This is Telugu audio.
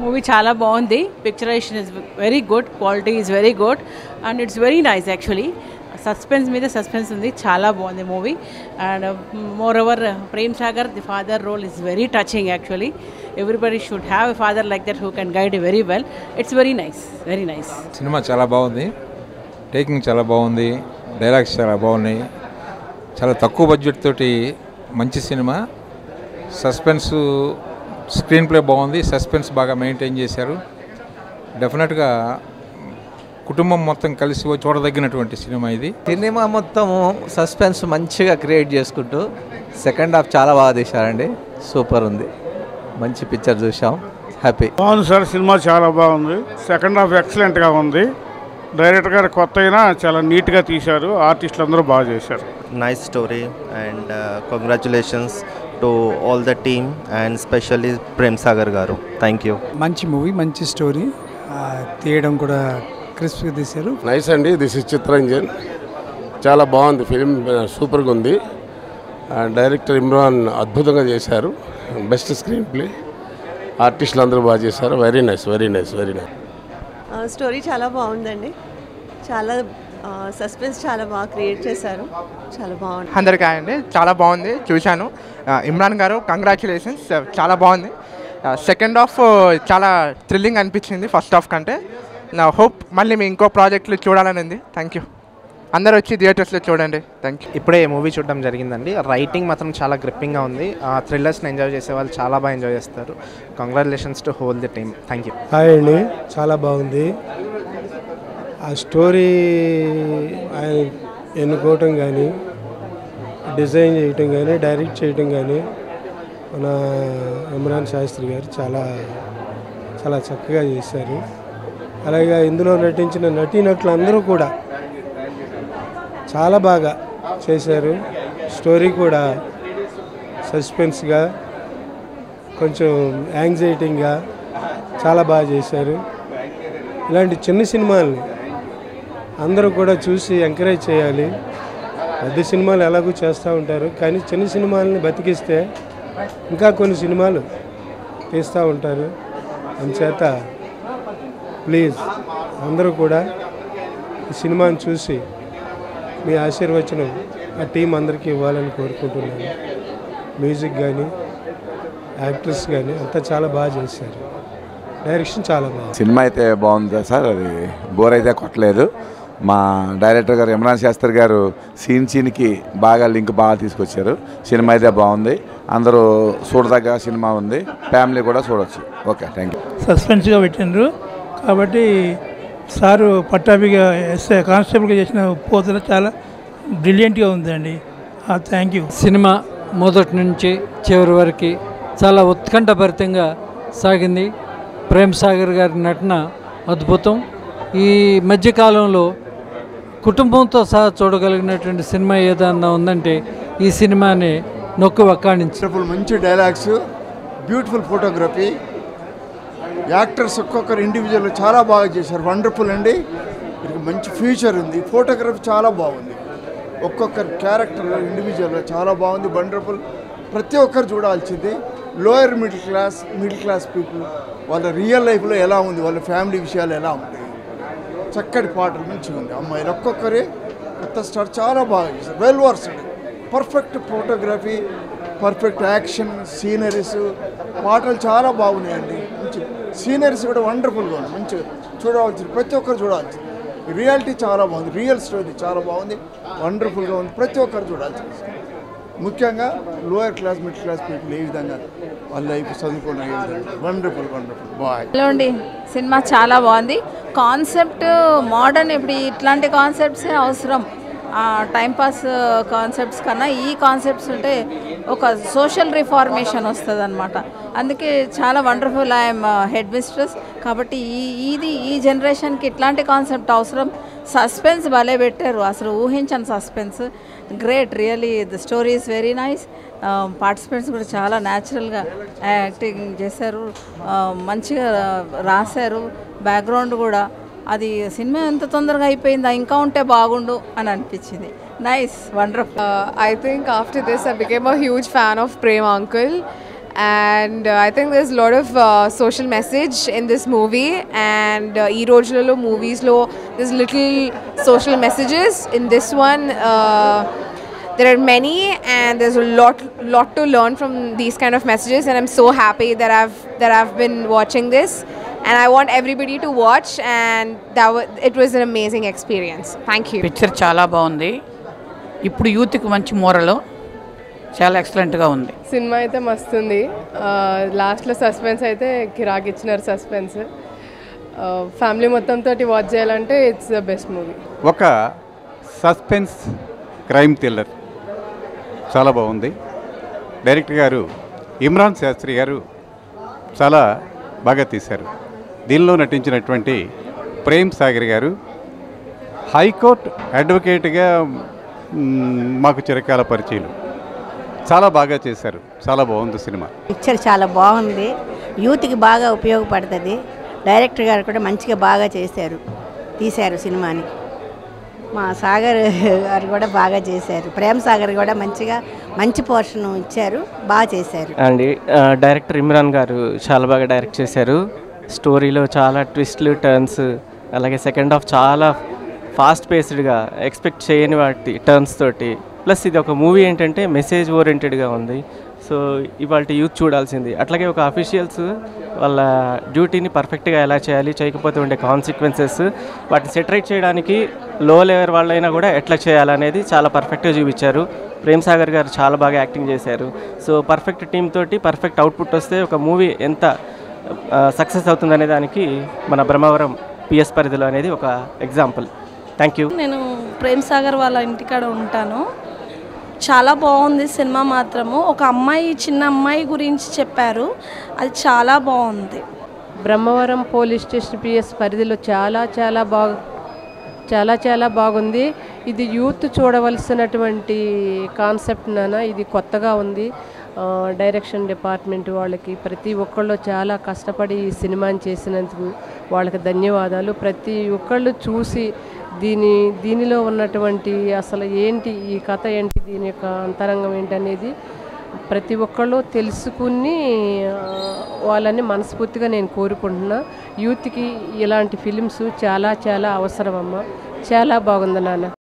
మూవీ చాలా బాగుంది. Picturisation is very good, quality is very good and it's very nice. Actually suspense మీద సస్పెన్స్ ఉంది, చాలా బాగుంది movie. And moreover Prem Sagar the father role is very touching. Actually everybody should have a father like that who can guide very well. It's very nice, very nice. Cinema చాలా బాగుంది, టేకింగ్ చాలా బాగుంది, డైలాగ్స్ చాలా బాగున్నాయి. చాలా తక్కువ బడ్జెట్ తోటి మంచి సినిమా. సస్పెన్స్ స్క్రీన్ ప్లే బాగుంది, సస్పెన్స్ బాగా మెయింటైన్ చేశారు. డెఫినెట్గా కుటుంబం మొత్తం కలిసి చూడదగినటువంటి సినిమా ఇది. సినిమా మొత్తం సస్పెన్స్ మంచిగా క్రియేట్ చేసుకుంటూ సెకండ్ హాఫ్ చాలా బాగా తీశారండి. సూపర్ ఉంది, మంచి పిక్చర్ చూసాం, హ్యాపీ. బాగుంది సార్, సినిమా చాలా బాగుంది. సెకండ్ హాఫ్ ఎక్సలెంట్గా ఉంది. డైరెక్టర్ గారు కొత్త అయినా చాలా నీట్గా తీశారు, ఆర్టిస్టులు అందరూ బాగా చేశారు. Nice story and congratulations to all the team and specially Prem Sagar garu. Thank you. మంచి మూవీ, మంచి స్టోరీ, తీయడం కూడా క్రిస్ప్గా తీశారు. నైస్ అండి. This is Chitranjan. చాలా బాగుంది ఫిలిం, సూపర్గా ఉంది. డైరెక్టర్ ఇమ్రాన్ అద్భుతంగా చేశారు, బెస్ట్ స్క్రీన్ ప్లే. ఆర్టిస్టులు అందరూ బాగా చేశారు. Very nice, very nice, very nice. Story చాలా బాగుందండి, చాలా సస్పెన్స్ చాలా బాగా క్రియేట్ చేశారు, చాలా బాగుంది. అందరికీ అండి, చాలా బాగుంది, చూశాను. ఇమ్రాన్ గారు కంగ్రాచులేషన్స్, చాలా బాగుంది. సెకండ్ హాఫ్ చాలా థ్రిల్లింగ్ అనిపించింది ఫస్ట్ హాఫ్ కంటే. నా హోప్ మళ్ళీ మీ ఇంకో ప్రాజెక్టులు చూడాలని ఉంది. Thank you. అందరూ వచ్చి థియేటర్స్లో చూడండి. Thank you. ఇప్పుడే మూవీ చూడడం జరిగిందండి. రైటింగ్ మాత్రం చాలా గ్రిప్పింగ్గా ఉంది. థ్రిల్లర్స్ని ఎంజాయ్ చేసే వాళ్ళు చాలా బాగా ఎంజాయ్ చేస్తారు. Congratulations to whole the team. Thank you. Hi అండి, చాలా బాగుంది. ఆ స్టోరీ ఆయన ఎన్నుకోవటం కానీ, డిజైన్ చేయటం కానీ, డైరెక్ట్ చేయటం కానీ మన ఇమ్రాన్ శాస్త్రి గారు చాలా చాలా చక్కగా చేశారు. అలాగే ఇందులో నటించిన నటీనటులు అందరూ కూడా చాలా బాగా చేశారు. స్టోరీ కూడా సస్పెన్స్గా, కొంచెం యాంగ్జైటీగా చాలా బాగా చేశారు. ఇలాంటి చిన్న సినిమాల్ని అందరూ కూడా చూసి ఎంకరేజ్ చేయాలి. పెద్ద సినిమాలు ఎలాగూ చేస్తూ ఉంటారు, కానీ చిన్న సినిమాలని బతికిస్తే ఇంకా కొన్ని సినిమాలు తీస్తూ ఉంటారు. అందుచేత ప్లీజ్ అందరూ కూడా ఈ సినిమాని చూసి మీ ఆశీర్వచనం ఆ టీం అందరికీ ఇవ్వాలని కోరుకుంటున్నాను. మ్యూజిక్ కానీ, యాక్టర్స్ కానీ అంతా చాలా బాగా చేశారు. డైరెక్షన్ చాలా బాగుంది. సినిమా అయితే బాగుంది సార్, అది బోర్ అయితే కొట్టలేదు. మా డైరెక్టర్ గారు ఇమ్రాన్ శాస్త్రి గారు సీన్కి బాగా లింక్ బాగా తీసుకొచ్చారు. సినిమా అయితే బాగుంది, అందరూ చూడదగ్గ సినిమా ఉంది, ఫ్యామిలీ కూడా చూడవచ్చు. Okay, thank you. సస్పెన్స్గా పెట్టినారు కాబట్టి సారు పట్టాభిగా ఎస్ఐ కానిస్టేబుల్గా చేసిన పోతన చాలా బ్రిలియంట్గా ఉందండి. Thank you. సినిమా మొదటి నుంచి చివరి వరకు చాలా ఉత్కంఠభరితంగా సాగింది. ప్రేమ్ సాగర్ గారి నటన అద్భుతం. ఈ మధ్యకాలంలో కుటుంబంతో సహా చూడగలిగినటువంటి సినిమా ఏదన్నా ఉందంటే ఈ సినిమాని నొక్కి వక్కాణించి. మంచి డైలాగ్స్, బ్యూటిఫుల్ ఫోటోగ్రఫీ, యాక్టర్స్ ఒక్కొక్కరు ఇండివిజువల్ చాలా బాగా చేశారు. వండర్ఫుల్ అండి. వీరికి మంచి ఫ్యూచర్ ఉంది. ఫోటోగ్రఫీ చాలా బాగుంది. ఒక్కొక్కరు క్యారెక్టర్ ఇండివిజువల్ చాలా బాగుంది, వండర్ఫుల్. ప్రతి ఒక్కరు చూడాల్సింది. లోయర్ మిడిల్ క్లాస్ పీపుల్ వాళ్ళ రియల్ లైఫ్లో ఎలా ఉంది, వాళ్ళ ఫ్యామిలీ విషయాలు ఎలా ఉంటాయి. చక్కటి పాటలు మంచిగా ఉంది. అమ్మాయిలు ఒక్కొక్కరే కొత్త స్టార్ చాలా బాగా చేశారు. Well versed, perfect photography, perfect action, sceneries, పాటలు చాలా బాగున్నాయండి. మంచి సీనరీస్ కూడా వండర్ఫుల్గా ఉంది. మంచిగా చూడవలసింది, ప్రతి ఒక్కరు చూడాల్సింది. రియాలిటీ చాలా బాగుంది, రియల్ స్టోరీ చాలా బాగుంది, వండర్ఫుల్గా ఉంది. ప్రతి ఒక్కరు చూడాల్సింది. ముఖ్యంగా lower class middle class people ఏ విధంగా వాళ్ళ లైఫ్ చదువుకున్న వండర్ఫుల్ వండర్ఫుల్ బాయ్. హలో అండి, సినిమా చాలా బాగుంది. కాన్సెప్ట్ మోడర్న్, ఇప్పుడు ఇట్లాంటి కాన్సెప్ట్సే అవసరం. టైంపాస్ కాన్సెప్ట్స్ కన్నా ఈ కాన్సెప్ట్స్ ఉంటే ఒక సోషల్ రిఫార్మేషన్ వస్తుంది అనమాట. అందుకే చాలా వండర్ఫుల్. ఐఎమ్ హెడ్ మిస్ట్రెస్ కాబట్టి ఈ జనరేషన్కి ఇట్లాంటి కాన్సెప్ట్ అవసరం. సస్పెన్స్ భలే పెట్టారు, అసలు ఊహించని suspense. Great, really the story is very nice. Participants కూడా చాలా న్యాచురల్గా యాక్టింగ్ చేశారు, మంచిగా రాశారు. బ్యాక్గ్రౌండ్ కూడా అది సినిమా ఎంత తొందరగా అయిపోయిందా, ఇంకా ఉంటే బాగుండు అని అనిపించింది. Nice, wonderful. I think after this I became a huge fan of Prem uncle and I think there's a lot of social message in this movie, and ee rojulalo movies lo there's little social messages. In this one there are many, and there's a lot to learn from these kind of messages, and I'm so happy that I've been watching this, and I want everybody to watch, and it was an amazing experience. Thank you. Picture చాలా బాగుంది. ఇప్పుడు యూత్కి మంచి మోరల్, చాలా ఎక్సలెంట్గా ఉంది. సినిమా అయితే మస్తుంది. లాస్ట్లో సస్పెన్స్ అయితే కిరాకిచ్చినారు. సస్పెన్స్ ఫ్యామిలీ మొత్తంతో వాచ్ చేయాలంటే ఇట్స్ ద బెస్ట్ మూవీ. ఒక సస్పెన్స్ క్రైమ్ థ్రిల్లర్ చాలా బాగుంది. డైరెక్టర్ గారు ఇమ్రాన్ శాస్త్రి గారు చాలా బాగా తీశారు. దీనిలో నటించినటువంటి ప్రేమ్ సాగర్ గారు హైకోర్టు అడ్వకేట్గా మాకు చిరకాల పరిచయం, చాలా బాగా చేశారు. చాలా బాగుంది సినిమా. పిక్చర్ చాలా బాగుంది, యూత్కి బాగా ఉపయోగపడుతుంది. డైరెక్టర్ గారు కూడా మంచిగా బాగా తీశారు సినిమాని. మా సాగర్ గారు కూడా బాగా చేశారు. ప్రేమ్ సాగర్ కూడా మంచి పోర్షన్ ఇచ్చారు, బాగా చేశారు. అండి డైరెక్టర్ ఇమ్రాన్ గారు చాలా బాగా డైరెక్ట్ చేశారు. స్టోరీలో చాలా ట్విస్ట్లు, టర్న్స్, అలాగే సెకండ్ హాఫ్ చాలా ఫాస్ట్ పేస్డ్గా ఎక్స్పెక్ట్ చేయని వాటి టర్న్స్ తోటి. ప్లస్ ఇది ఒక మూవీ ఏంటంటే మెసేజ్ ఓరియంటెడ్గా ఉంది. సో ఇవాళ యూత్ చూడాల్సింది. అట్లాగే ఒక అఫీషియల్స్ వాళ్ళ డ్యూటీని పర్ఫెక్ట్గా ఎలా చేయాలి, చేయకపోతే ఉండే కాన్సిక్వెన్సెస్, వాటిని సెటరేట్ చేయడానికి లో లెవెల్ వాళ్ళైనా కూడా ఎట్లా చేయాలనేది చాలా పర్ఫెక్ట్గా చూపించారు. ప్రేమ్ సాగర్ గారు చాలా బాగా యాక్టింగ్ చేశారు. సో పర్ఫెక్ట్ టీమ్ తోటి పర్ఫెక్ట్ అవుట్పుట్ వస్తే ఒక మూవీ ఎంత సక్సెస్ అవుతుందనే దానికి మన బ్రహ్మవరం పిఎస్ పరిధిలో అనేది ఒక ఎగ్జాంపుల్. Thank you. నేను ప్రేమ్ సాగర్ వాళ్ళ ఇంటికాడ ఉంటాను. చాలా బాగుంది సినిమా మాత్రము. ఒక చిన్న అమ్మాయి గురించి చెప్పారు, అది చాలా బాగుంది. బ్రహ్మవరం పోలీస్ స్టేషన్ పిఎస్ పరిధిలో చాలా బాగుంది. ఇది యూత్ చూడవలసినటువంటి కాన్సెప్ట్ నాన్న. ఇది కొత్తగా ఉంది. డైరెక్షన్ డిపార్ట్మెంట్ వాళ్ళకి ప్రతి ఒక్కళ్ళు చాలా కష్టపడి ఈ సినిమాని చేసినందుకు వాళ్ళకి ధన్యవాదాలు. ప్రతి ఒక్కళ్ళు చూసి దీనిలో ఉన్నటువంటి అసలు ఏంటి, ఈ కథ ఏంటి, దీని యొక్క అంతరంగం ఏంటనేది ప్రతి ఒక్కళ్ళు తెలుసుకుని వాళ్ళని మనస్ఫూర్తిగా నేను కోరుకుంటున్నా. యూత్కి ఇలాంటి ఫిలిమ్స్ చాలా అవసరం అమ్మ. చాలా బాగుంది నాన్న.